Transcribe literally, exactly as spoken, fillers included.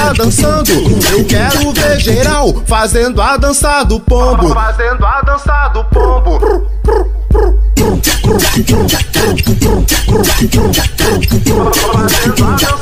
tá dançando. Eu quero ver geral fazendo a dança do pombo. Fazendo a dança do pombo. Fazendo a dança